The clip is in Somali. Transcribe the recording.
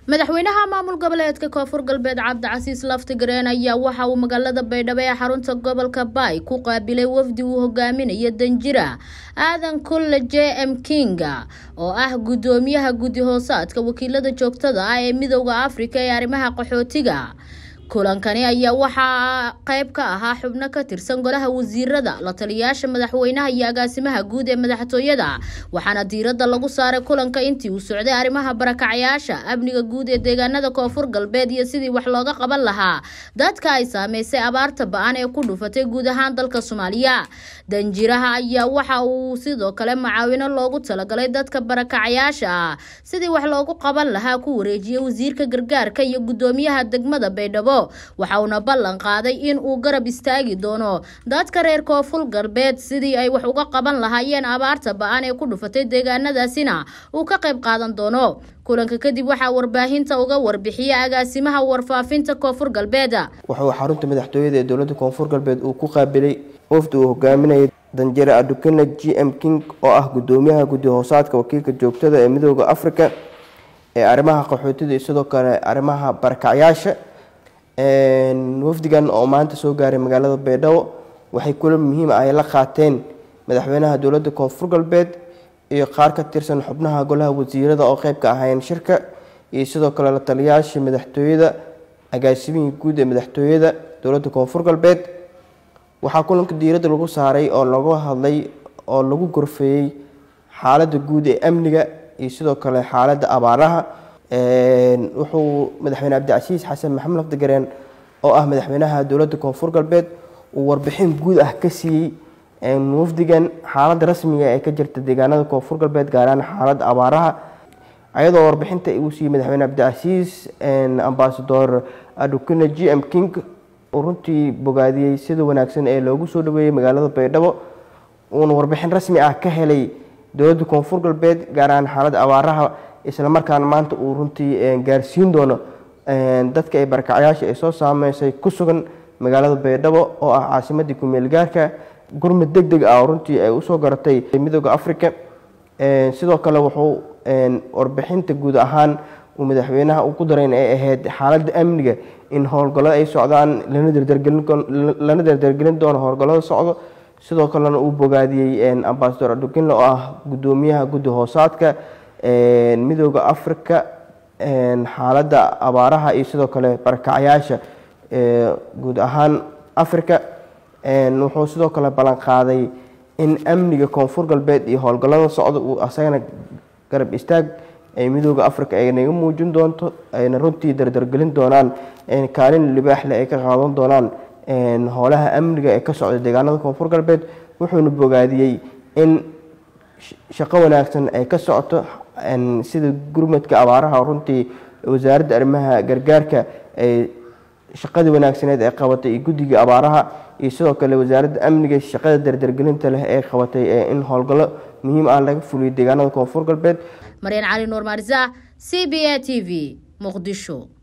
madaxweynaha maamul goboleedka Koonfur Galbeed Cabdicasiis Laftigreen ayaa waxa uu magaalada Baydhabo ee xarunta gobolka Bay ku qaabilay wafdi uu hogaaminayo Danjira Aadan Kulle JM Kinga oo ah gudoomiyaha gudi hoosaadka wakiilada joogtada ah ee Midowga Afrika ee arrimaha qaxootiga. kulankani ayaa waxa qayb ka ahaa xubno ka tirsan golaha wasiirada la taliyaasha madaxweynaha iyo agaasimaha guud ee madaxtooyada waxaana diiradda lagu saaray kulanka intii uu socday arrimaha barakacayaasha amniga guud ee deegaanada Koonfur Galbeed iyo sidii wax looga qaban lahaa dadka ay saameysay abaarta ba'an ee ku dhufatay guud ahaan dalka Soomaaliya. Danjiraha ayaa waxa uu sidoo kale macaawino loogu talagalay dadka barakacayaasha sidii wax loogu qaban lahaa ku wareejiyay wasiirka gargaarka iyo gudoomiyaha degmada Baydhabo waxa uu ballan qaaday in uu garab istaagi doono dadka reer Koonfur Galbeed sidii ay wax uga qaban lahaayeen abaarta ba'an ee ku dhufatay deegaanadaasina uu ka qayb qaadan doono. kulanka kadib waxa warbaahinta uga warbixiyay agaasimaha warfaafinta Koonfur Galbeed waxa xarunta madaxtooyada ee dawladda Koonfur Galbeed uu ku qaabilay wafdi uu hogaaminayo Danjira Aadan Kulle JM Kinga oo ah gudoomiyaha gudi hoosaadka wakiilka joogtada ee Midowga Afrika ee arrimaha qaxootiga iyo sidoo kale arrimaha barakacayaasha. wafdigan oo maanta soo gaaray magaalada Baydhabo waxay kulan muhiim ah ay la qaateen madaxweynaha dawladda Koonfur Galbeed iyo qaar ka tirsan xubnaha golaha wasiirada oo qayb ka ahaayeen shirka iyo sidoo kale la taliyaasha madaxtooyada agaasimaha guud ee madaxtooyada dawladda Koonfur Galbeed. waxaa kulanka diiradda lagu saaray oo lagu hadlay oo lagu gorfeeyay xaaladda guud ee amniga iyo sidoo kale xaaladda abaaraha. wuxuu madaxweyne Cabdicasiis Xasan Maxamed Laftigreen oo ah madaxweynaha dawladda Koonfur Galbeed uu warbixin guud ah ka siiyay wafdigan xaaladda rasmiga ee ka jirta deegaanada Koonfur Galbeed gaar ahaan xaaladda abaaraha. ayadoo warbixinta uu siiyay madaxweyne Cabdicasiis ambassador Aadan Kulle JM Kinga oo runtii bogaadiyay sida wanaagsan ee loogu soo dhaweeyay magaalada Baydhabo uu warbixin rasmi ah ka helay dawladda Koonfur Galbeed gaar ahaan xaaladda abaaraha isla markaana maanta uu runtii gaarsiin doono dadka ay barakacayaasha ay soo saameysay ku sugan magaalada Baydhabo oo ah caasimadda ku meel gaarka gurmad degdeg ah runtii ay u soo garatay Midowga Afrika. sidoo kale wuxuu warbixinta guud ahaan uu madaxweynaha uu ku daray in ay ahayd xaaladda amniga in howlgallada ay socdaan lana dardargelin doono howlgallada socdo. sidoo kalena uu bogaadiyay ambassador Aadan Kulle oo ah gudoomiyaha gudi hoosaadka Midowga Afrika xaaladda abaaraha iyo sidoo kale barakacayaasha guud ahaan Afrika. wuxuu sidoo kale ballan qaaday in amniga Koonfur Galbeed iyo howlgallada socdo uu asagana garab istaag ay Midowga Afrika ay naga muujin doonto ayna runtii dardargelin doonaan kaalin libaax leh ay ka qaadan doonaan howlaha amniga ee ka socda deegaanada Koonfur Galbeed. wuxuuna bogaadiyay in shaqo wanaagsan ay ka socoto sida gurmadka abaaraha runtii wasaaradda arrimaha gargaarka ay shaqada wanaagsaneed ay qabatay iyo guddiga abaaraha iyo sidoo kale wasaaradda amniga shaqada dardargelinta leh ay qabatay in howlgallo muhiim ah laga fuliyo deegaanada Koonfur Galbeed. Marian Cali Nuur Marza CBA TV Muqdisho.